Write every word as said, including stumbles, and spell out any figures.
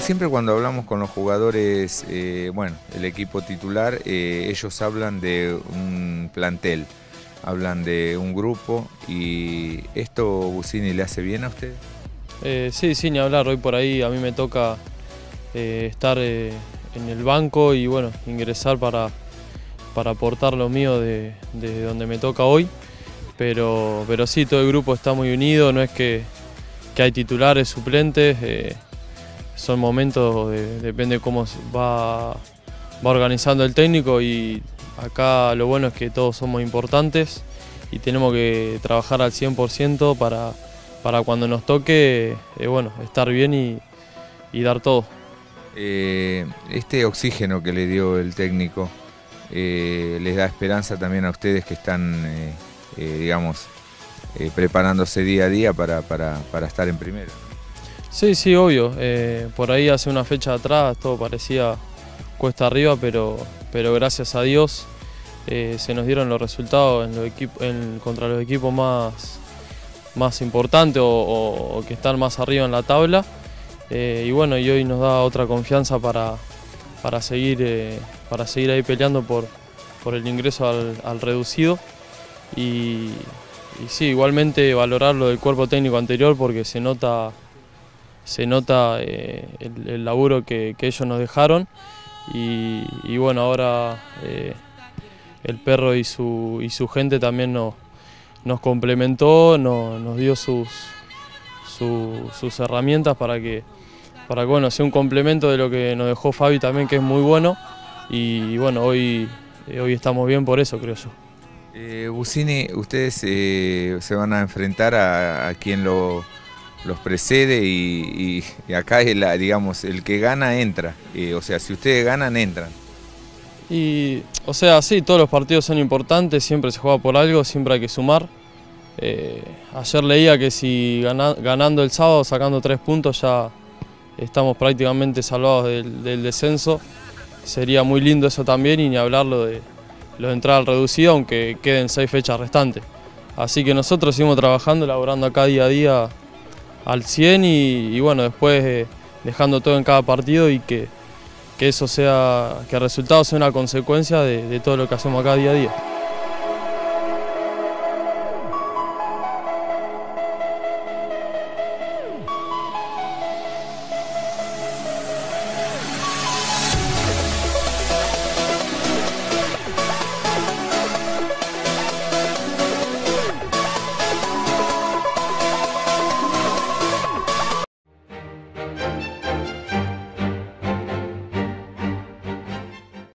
siempre cuando hablamos con los jugadores, eh, bueno, el equipo titular, eh, ellos hablan de un plantel, hablan de un grupo, y ¿esto, Busini, le hace bien a usted? Eh, sí, sí, ni hablar. Hoy por ahí a mí me toca eh, estar eh, en el banco y bueno, ingresar para, para aportar lo mío de, de donde me toca hoy. Pero, pero sí, todo el grupo está muy unido, no es que, que hay titulares, suplentes, eh, son momentos, de, depende de cómo va, va organizando el técnico, y acá lo bueno es que todos somos importantes y tenemos que trabajar al cien por ciento para, para cuando nos toque, eh, bueno, estar bien y, y dar todo. Eh, este oxígeno que le dio el técnico, eh, ¿les da esperanza también a ustedes que están, eh, eh, digamos, eh, preparándose día a día para, para, para estar en primera? Sí, sí, obvio. Eh, por ahí hace una fecha atrás todo parecía cuesta arriba, pero, pero gracias a Dios eh, se nos dieron los resultados en los equipos, en, contra los equipos más, más importantes o, o, o que están más arriba en la tabla. Eh, y bueno, y hoy nos da otra confianza para, para, seguir, eh, para seguir ahí peleando por, por el ingreso al, al reducido. Y, y sí, igualmente valorar lo del cuerpo técnico anterior, porque se nota... se nota eh, el, el laburo que, que ellos nos dejaron, y, y bueno, ahora eh, el perro y su, y su gente también nos, nos complementó, nos, nos dio sus, su, sus herramientas para que, para que bueno, sea un complemento de lo que nos dejó Fabi también, que es muy bueno, y, y bueno, hoy, eh, hoy estamos bien por eso, creo yo. Eh, Busini, ustedes eh, se van a enfrentar a, a quien lo... los precede, y, y, y acá es la, digamos, el que gana entra, eh, o sea, si ustedes ganan, entran. Y, o sea, sí, todos los partidos son importantes, siempre se juega por algo, siempre hay que sumar. Eh, ayer leía que si gana, ganando el sábado, sacando tres puntos, ya estamos prácticamente salvados del, del descenso. Sería muy lindo eso también, y ni hablarlo de lo de entrar al reducido, aunque queden seis fechas restantes. Así que nosotros seguimos trabajando, laborando acá día a día al cien, y, y bueno, después eh, dejando todo en cada partido, y que, que eso sea, que el resultado sea una consecuencia de, de todo lo que hacemos acá día a día.